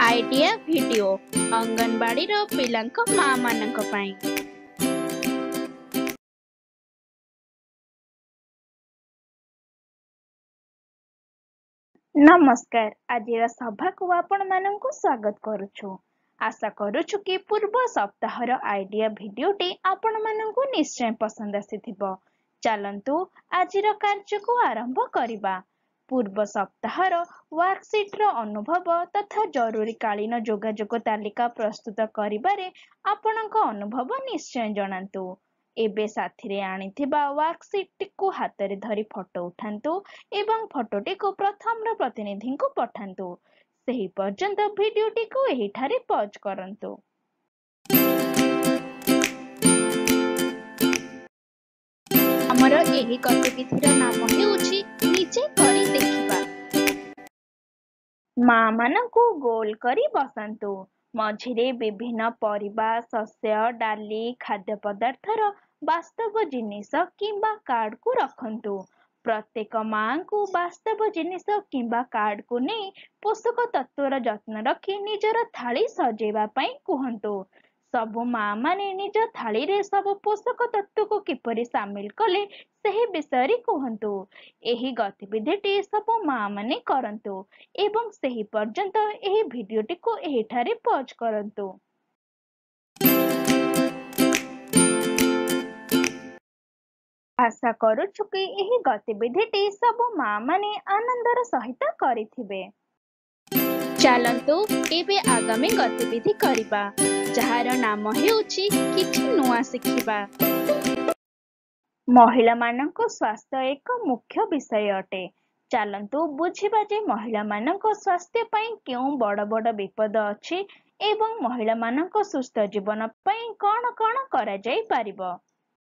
Idea video anganwadi पिलांको माँ मानंको पाई। नमस्कार, आज सभा को आपण मानंको स्वागत करुछु। आशा करुछु कि पूर्व सप्ताहर आइडिया वीडियोटी आपण मानंको निश्चय पसंद आसीथिबो। चलंतु आजिर कार्य को आरंभ करिबा। पूर्व सप्ताहर वर्कशीट रो अनुभव तथा जरूरीकालीन जोगाजोग तालिका प्रस्तुत करिबारे आपणको अनुभव निश्चय जणांतु। एबे साथीरे आनिथिबा वर्कशीट को हातरे धरी फोटो उठांतु एवं फोटोटी को प्रथम रो प्रतिनिधि को पठांतु। सही पर्यंत वीडियोटी को एहिठारे पॉज करंतु। हमर एही गतिविधिर नाम हेउछि निजे करी देखिबा। माँ मानंकु गोल करी बसंतु। मझिरे विभिन्न परिबा, शस्य, डाली, खाद्य पदार्थर वास्तव जिनिस किंबा कार्ड को रखंतु। प्रत्येक माँ को वास्तव जिनिस किंबा कार्ड को नहीं पोषक तत्वर जत्न रखी निजर थाली सजेवा पाई कुहंतु। सबु माँ माने निज थाली रे सब पोषक तत्व को किपरि शामिल कले सही विषय कुहंतु। एही गतिविधिटी सब माँ माने करंतु एवं सही पर्यंत एही वीडियोटी को एहिठारे पॉज करंतु। आशा करुछु कि एही गतिविधिटी सब माँ माने आनंदर सहित करिथिबे। चलंतु एबे आगामी गतिविधि करिबा, जहार नाम हेउछि किछि नुआ सिखिबा। महिला मानंको स्वास्थ्य एक मुख्य विषय अटे। चलंतु बुझिबा जे महिला मानंको स्वास्थ्य पई केउ बड़ बड़ विपद अछि एवं महिला मानंको सुस्थ जीवन पई कोन कोन करा जाई पारिबो।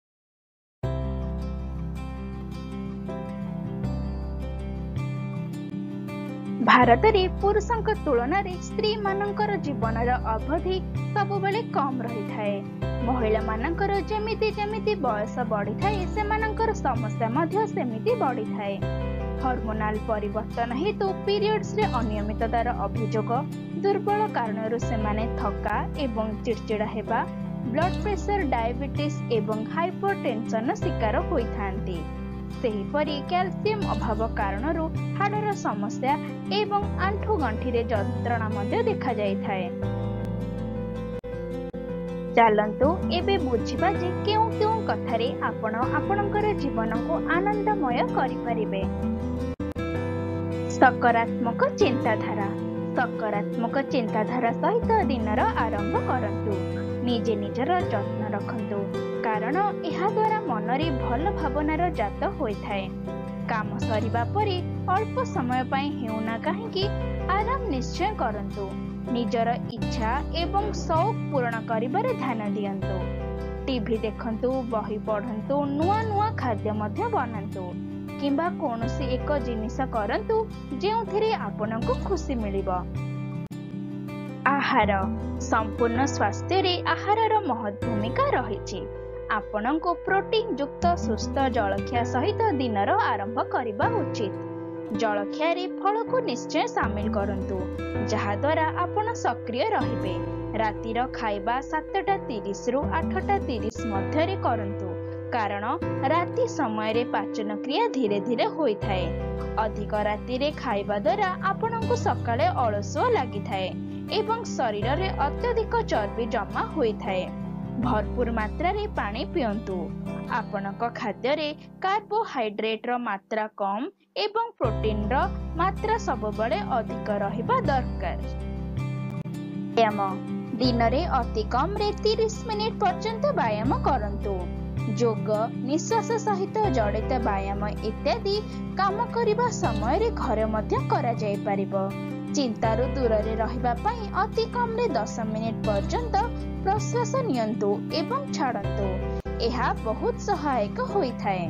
भारत रे पुरुषंक तुलना रे स्त्री मानंकर जीवनर अवधि सबुबेले कम रही थाए। महिला मानंकर जेमिति जेमिति बयस बढ़ी थाए सेमानंकर समस्या मध्य सेमिति बढ़ी थाए। हार्मोनाल परिवर्तन हेतु पीरियड्स रे अनियमिततार अभियोग, दुर्बल कारणरू सेमाने थका एवं चिड़चिड़ा हेबा, ब्लड प्रेशर, डायबिटीज एवं हाइपरटेंशन शिकार होइथांती। सेहीपरि कैल्शियम अभाव कारणरू हाडर समस्या एवं आंठु गंठी रे जंत्रणा मध्य देखा जाई थाए। चलंतु एबे बुझिबा जे केउ केउ कथारे आपण आपणकर जीवन को आनंदमय करि परिबे। सकारात्मक चिंताधारा। सकारात्मक चिंताधारा सहित दिनर आरंभ करंतु। निजे निजर जत्न रखंतु, कारण एहा द्वारा मनरे भल भावनार जात होई थाए। काम सरिबा परे अल्प समय पई हेउना काहेकि आराम निश्चय करंतु। निजर इच्छा एवं शौक पूर्ण करिबारे ध्यान दियंतु। टीवी देखंतु, बही पढ़ंतु, नुआ नुआ खाद्य मध्य बनांतु किंबा कोनोसी एक जिनिस करंतु जेउथिरे आपनको खुशी मिलिबो। आहार। संपूर्ण स्वास्थ्य रे आहारर महत् भूमिका रहिछि। आपनको प्रोटीन युक्त सुस्थ जलखिया सहित दिनर आरंभ करिबा उचित। जलखिया रे फल को निश्चय शामिल करंतु, जहा द्वारा आपण सक्रिय रहिबे। रातिर खाइबा 7:30 रु 8:30 मध्य रे करंतु, कारण राति समय रे पाचन क्रिया धीरे धीरे होई थाए। अधिक राति रे खाइबा द्वारा आपनको सकाळे अलसुआ लागि थाए एवं शरीर रे अत्यधिक चर्बी जमा होई थाए। भरपूर मात्रा रे पानी पियंतु। आपनक खाद्य रे कार्बोहाइड्रेट रो मात्रा कम एवं प्रोटीन रो मात्रा सबबळे अधिक रहिबा दरकार। व्यायाम। दिन रे अति कम रे 30 मिनिट पर्यंत व्यायाम करंतु। जोग, निश्वास सहित जड़ित व्यायाम इत्यादि काम करिबा समय रे घरे मध्य करा जाय परिबो। चिंतारू दूर रे रहिबा पई अति कम रे 10 मिनिट पर्यंत प्रश्वास नियंतु एवं छाड़ंतु। एहा बहुत सहायक होई थाए।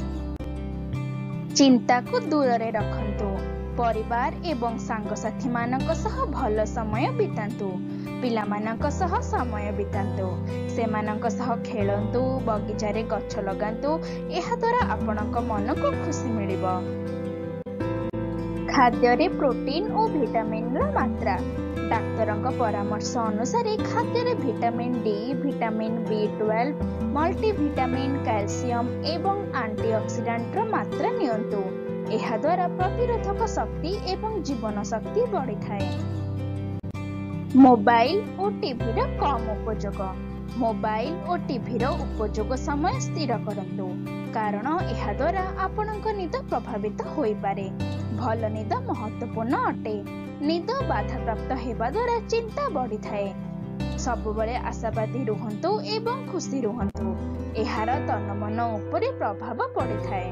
चिंता को दूर रे रखंतु। परिवार एवं सांगसाथी मानक सह भल समय बितांतु। पिला मानक सह समय बितांतु। सेमानक सह खेलंतु, बगीचा रे गछ लगांतु। एहा द्वारा आपनक मन को खुशी मिलिबो। खाद्य रे प्रोटीन और विटामिन रो मात्रा। ଡାକ୍ତରଙ୍କ ପରାମର୍ଶ ଅନୁସାରେ ଖାଦ୍ୟରେ vitamin D, vitamin B12, multivitamin, calcium ଏବଂ ଆଣ୍ଟିଅକ୍ସିଡାଣ୍ଟର ମାତ୍ରା ନିଅନ୍ତୁ। ଏହାଦ୍ୱାରା ପ୍ରତିରୋଧକ ଶକ୍ତି ଏବଂ ଜୀବନ ଶକ୍ତି ବଢ଼ିଥାଏ। ମୋବାଇଲ ଓ ଟିଭିର କମ୍ ଉପଯୋଗ। ମୋବାଇଲ ଓ ଟିଭିର ଉପଯୋଗ ସମୟ ସ୍ଥିର କରନ୍ତୁ, କାରଣ ଏହାଦ୍ୱାରା ଆପଣଙ୍କ ନିଦ ପ୍ରଭାବିତ ହୋଇପାରେ। ଭଲ ନିଦ ମହତ୍ତ୍ୱପୂର୍ଣ୍ଣ ଅଟେ। ନିଦ ବାଧାପ୍ରାପ୍ତ ହେବା ଦ୍ୱାରା ଚିନ୍ତା ବଢ଼ିଥାଏ। ସବୁବେଳେ ଆଶାବାଦୀ ରୁହନ୍ତୁ ଏବଂ ଖୁସି ରୁହନ୍ତୁ। ଏହାର ତନମନ ଉପରେ ପ୍ରଭାବ ପଡ଼ିଥାଏ।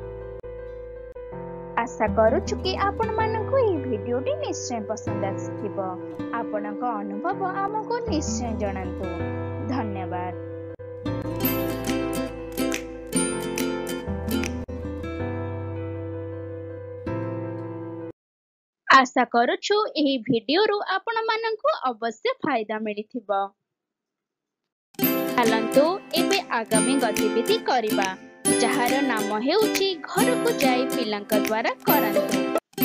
ଆଶା କରୁଛୁ କି ଆପଣମାନଙ୍କୁ ଏହି ଭିଡ଼ିଓଟି ନିଶ୍ଚୟ ପସନ୍ଦ ଆସିଥିବ। ଆପଣଙ୍କ ଅନୁଭବ ଆମକୁ ନିଶ୍ଚୟ ଜଣାନ୍ତୁ। ଧନ୍ୟବାଦ। ଆଶା କରୁଛୁ ଏହି ଭିଡ଼ିଓରୁ ଆପଣମାନଙ୍କୁ ଅବଶ୍ୟ ଫାଇଦା ମିଳିଥିବ। ଚାଲନ୍ତୁ ଏବେ ଆଗାମୀ ଗତିବିଧି କରିବା, ଯାହାର ନାମ ହେଉଛି ଘରକୁ ଯାଇ ପିଲାଙ୍କ ଦ୍ୱାରା କରାନ୍ତୁ।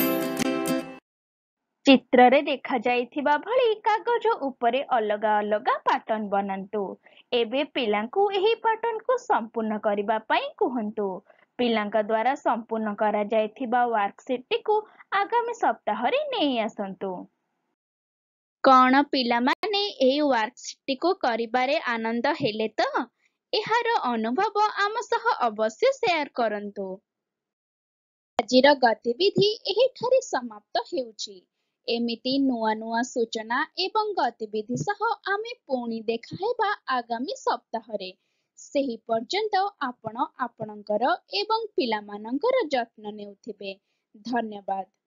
ଚିତ୍ରରେ ଦେଖାଯାଇଥିବା ଭଳି କାଗଜ ଉପରେ ଅଲଗା ଅଲଗା ପାଟର୍ନ ବନାନ୍ତୁ। ଏବେ ପିଲାଙ୍କୁ ଏହି ପାଟର୍ନକୁ ସମ୍ପୂର୍ଣ୍ଣ କରିବା ପାଇଁ କୁହନ୍ତୁ। ପିଲାଙ୍କ ଦ୍ୱାରା ସମ୍ପୂର୍ଣ୍ଣ କରାଯାଇଥିବା ୱାର୍କସିଟ୍ଟିକୁ ଆଗାମୀ ସପ୍ତାହରେ ନେଇ ଆସନ୍ତୁ। କ'ଣ ପିଲାମାନେ ଏହି ୱାର୍କସିଟ୍ଟିକୁ କରିବାରେ ଆନନ୍ଦ ହେଲେ ତ? ଏହାର ଅନୁଭବ ଆମ ସହ ଅବଶ୍ୟ ସେୟାର କରନ୍ତୁ। ଆଜିର ଗତିବିଧି ଏହିଠାରେ ସମାପ୍ତ ହେଉଛି। ଏମିତି ନୂଆ ନୂଆ ସୂଚନା ଏବଂ ଗତିବିଧି ସହ ଆମେ ପୁଣି ଦେଖା ହେବା ଆଗାମୀ ସପ୍ତାହରେ। ସେହି ପର୍ଯ୍ୟନ୍ତ ଆପଣ ଆପଣଙ୍କର ଏବଂ ପିଲାମାନଙ୍କର ଯତ୍ନ ନେଉଥିବେ। ଧନ୍ୟବାଦ।